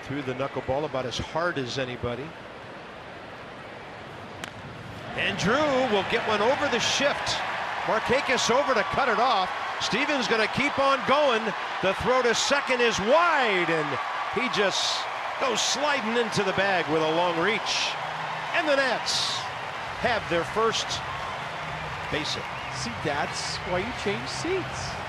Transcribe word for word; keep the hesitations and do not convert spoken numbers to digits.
Threw the knuckleball about as hard as anybody. And Drew will get one over the shift. Markakis over to cut it off. Stevens going to keep on going. The throw to second is wide, and he just goes sliding into the bag with a long reach. And the Nats have their first base hit. See, that's why you change seats.